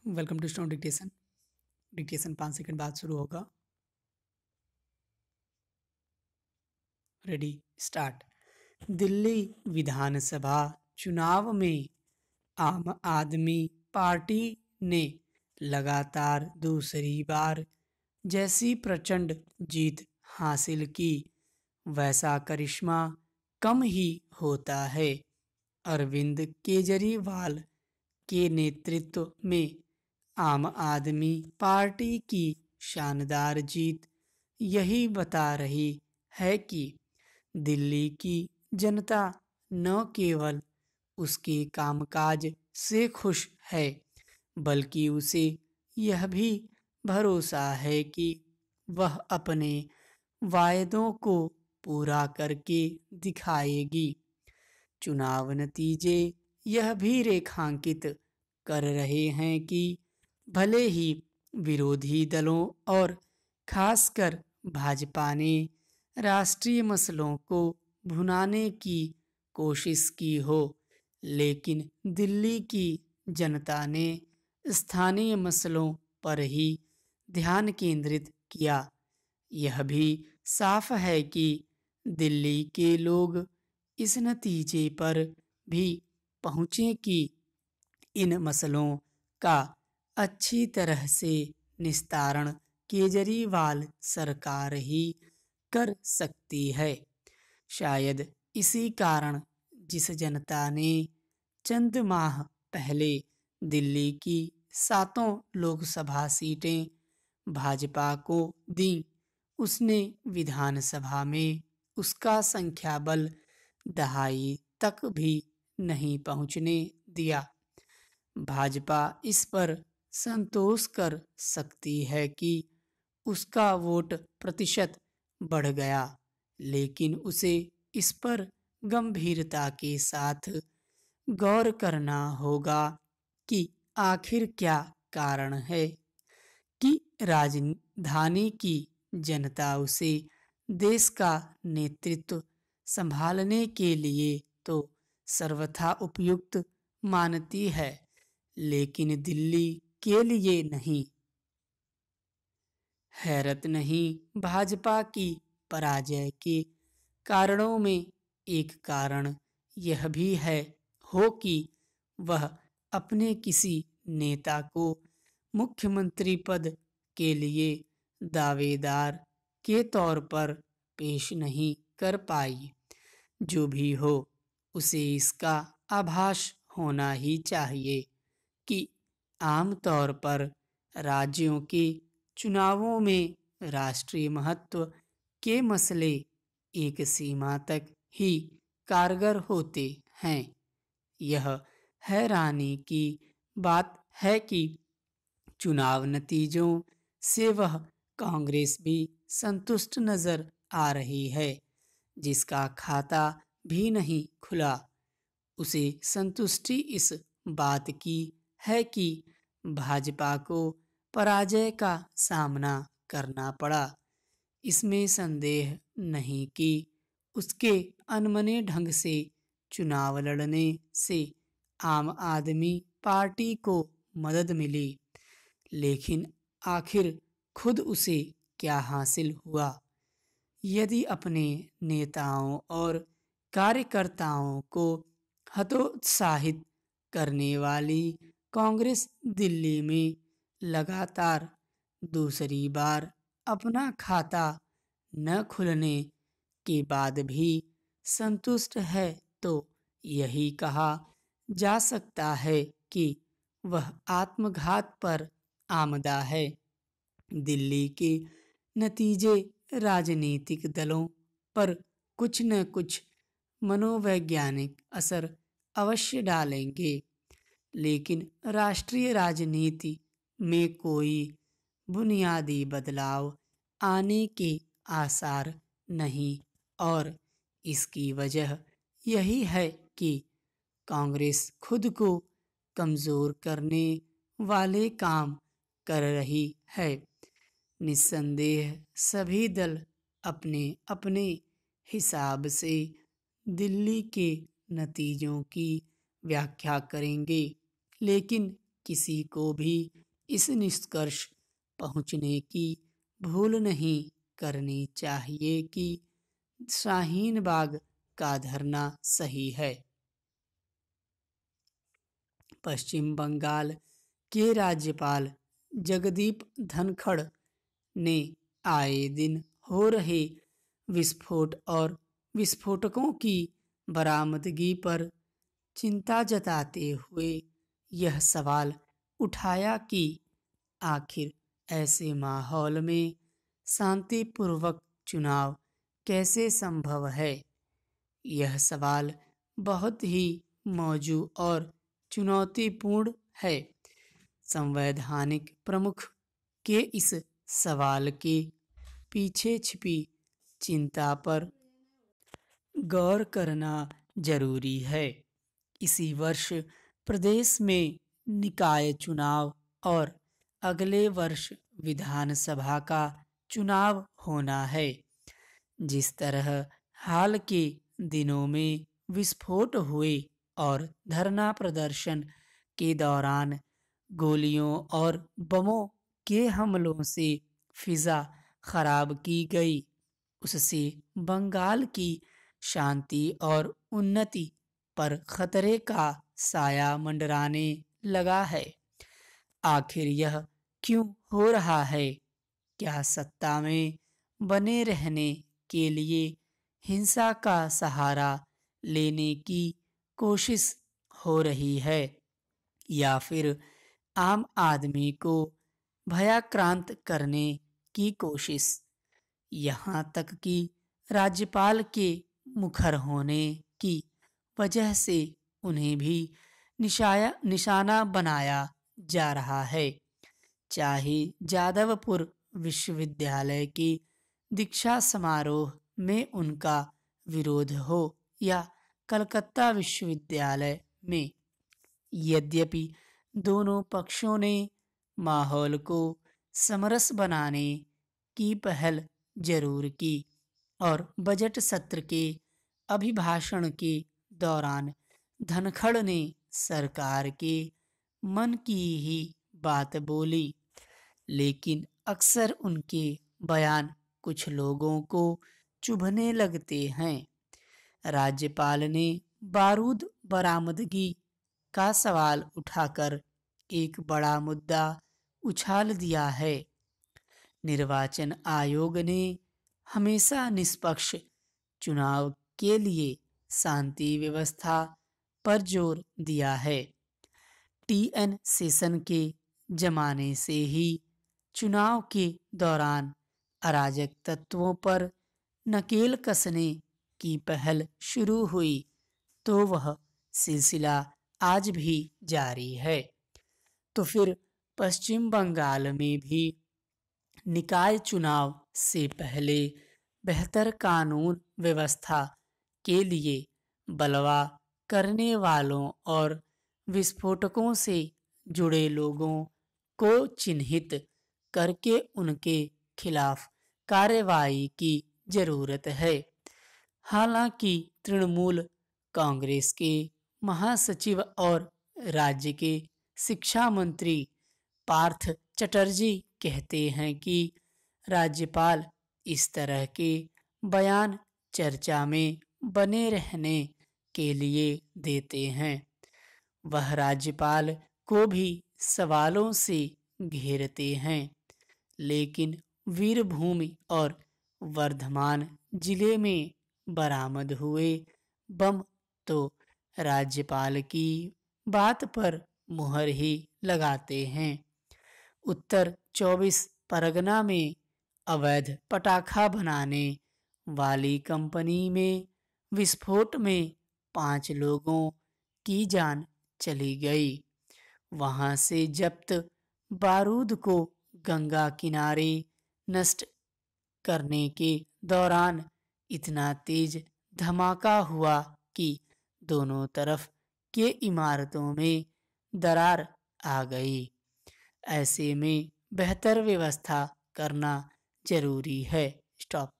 Welcome to stone dictation. Dictation 5 second बाद शुरू होगा। Ready start. दिल्ली विधानसभा चुनाव में आम आदमी पार्टी ने लगातार दूसरी बार जैसी प्रचंड जीत हासिल की, वैसा करिश्मा कम ही होता है। अरविंद केजरीवाल के नेतृत्व में आम आदमी पार्टी की शानदार जीत यही बता रही है कि दिल्ली की जनता न केवल उसके कामकाज से खुश है, बल्कि उसे यह भी भरोसा है कि वह अपने वायदों को पूरा करके दिखाएगी। चुनाव नतीजे यह भी रेखांकित कर रहे हैं कि भले ही विरोधी दलों और खासकर भाजपा ने राष्ट्रीय मसलों को भुनाने की कोशिश की हो, लेकिन दिल्ली की जनता ने स्थानीय मसलों पर ही ध्यान केंद्रित किया। यह भी साफ है कि दिल्ली के लोग इस नतीजे पर भी पहुंचे कि इन मसलों का अच्छी तरह से निस्तारण केजरीवाल सरकार ही कर सकती है। शायद इसी कारण जिस जनता ने चंद माह पहले दिल्ली की 7 लोकसभा सीटें भाजपा को दी, उसने विधानसभा में उसका संख्या बल दहाई तक भी नहीं पहुंचने दिया। भाजपा इस पर संतोष कर सकती है कि उसका वोट प्रतिशत बढ़ गया, लेकिन उसे इस पर गंभीरता के साथ गौर करना होगा कि आखिर क्या कारण है कि राजधानी की जनता उसे देश का नेतृत्व संभालने के लिए तो सर्वथा उपयुक्त मानती है, लेकिन दिल्ली के लिए नहीं। हैरत नहीं, भाजपा की पराजय के कारणों में एक कारण यह भी है कि वह अपने किसी नेता को मुख्यमंत्री पद के लिए दावेदार के तौर पर पेश नहीं कर पाई। जो भी हो, उसे इसका आभास होना ही चाहिए कि आमतौर पर राज्यों के चुनावों में राष्ट्रीय महत्व के मसले एक सीमा तक ही कारगर होते हैं। यह हैरानी की बात है कि चुनाव नतीजों से वह कांग्रेस भी संतुष्ट नजर आ रही है, जिसका खाता भी नहीं खुला। उसे संतुष्टि इस बात की है कि भाजपा को पराजय का सामना करना पड़ा। इसमें संदेह नहीं कि उसके अनमने ढंग से चुनाव लड़ने से आम आदमी पार्टी को मदद मिली, लेकिन आखिर खुद उसे क्या हासिल हुआ? यदि अपने नेताओं और कार्यकर्ताओं को हतोत्साहित करने वाली कांग्रेस दिल्ली में लगातार दूसरी बार अपना खाता न खुलने के बाद भी संतुष्ट है, तो यही कहा जा सकता है कि वह आत्मघात पर आमदा है। दिल्ली के नतीजे राजनीतिक दलों पर कुछ न कुछ मनोवैज्ञानिक असर अवश्य डालेंगे, लेकिन राष्ट्रीय राजनीति में कोई बुनियादी बदलाव आने के आसार नहीं, और इसकी वजह यही है कि कांग्रेस खुद को कमजोर करने वाले काम कर रही है। निस्संदेह सभी दल अपने अपने हिसाब से दिल्ली के नतीजों की व्याख्या करेंगे, लेकिन किसी को भी इस निष्कर्ष पहुंचने की भूल नहीं करनी चाहिए कि शाहीन बाग का धरना सही है। पश्चिम बंगाल के राज्यपाल जगदीप धनखड़ ने आए दिन हो रहे विस्फोट और विस्फोटकों की बरामदगी पर चिंता जताते हुए यह सवाल उठाया कि आखिर ऐसे माहौल में शांतिपूर्वक चुनाव कैसे संभव है। यह सवाल बहुत ही मौजू और चुनौतीपूर्ण है। संवैधानिक प्रमुख के इस सवाल के पीछे छिपी चिंता पर गौर करना जरूरी है। इसी वर्ष प्रदेश में निकाय चुनाव और अगले वर्ष विधानसभा का चुनाव होना है। जिस तरह हाल के दिनों में विस्फोट हुए और धरना प्रदर्शन के दौरान गोलियों और बमों के हमलों से फिजा खराब की गई, उससे बंगाल की शांति और उन्नति पर खतरे का साया मंडराने लगा है। आखिर यह क्यों हो रहा है? क्या सत्ता में बने रहने के लिए हिंसा का सहारा लेने की कोशिश हो रही है, या फिर आम आदमी को भयाक्रांत करने की कोशिश? यहाँ तक कि राज्यपाल के मुखर होने की वजह से उन्हें भी निशाना बनाया जा रहा है। चाहे जादवपुर विश्वविद्यालय के दीक्षा समारोह में उनका विरोध हो या कलकत्ता विश्वविद्यालय में। यद्यपि दोनों पक्षों ने माहौल को समरस बनाने की पहल जरूर की और बजट सत्र के अभिभाषण के दौरान धनखड़ ने सरकार के मन की ही बात बोली, लेकिन अक्सर उनके बयान कुछ लोगों को चुभने लगते हैं। राज्यपाल ने बारूद बरामदगी का सवाल उठाकर एक बड़ा मुद्दा उछाल दिया है। निर्वाचन आयोग ने हमेशा निष्पक्ष चुनाव के लिए शांति व्यवस्था पर जोर दिया है। टीएन सेशन के जमाने से ही चुनाव के दौरान अराजक तत्वों पर नकेल कसने की पहल शुरू हुई, तो वह सिलसिला आज भी जारी है। तो फिर पश्चिम बंगाल में भी निकाय चुनाव से पहले बेहतर कानून व्यवस्था के लिए बलवा करने वालों और विस्फोटकों से जुड़े लोगों को चिन्हित करके उनके खिलाफ कार्रवाई की जरूरत है। हालांकि तृणमूल कांग्रेस के महासचिव और राज्य के शिक्षा मंत्री पार्थ चटर्जी कहते हैं कि राज्यपाल इस तरह के बयान चर्चा में बने रहने के लिए देते हैं। वह राज्यपाल को भी सवालों से घेरते हैं, लेकिन वीरभूमि और वर्धमान जिले में बरामद हुए बम तो राज्यपाल की बात पर मुहर ही लगाते हैं। उत्तर 24 परगना में अवैध पटाखा बनाने वाली कंपनी में विस्फोट में 5 लोगों की जान चली गई। वहां से जब्त बारूद को गंगा किनारे नष्ट करने के दौरान इतना तेज धमाका हुआ कि दोनों तरफ के इमारतों में दरार आ गई। ऐसे में बेहतर व्यवस्था करना जरूरी है। स्टॉप।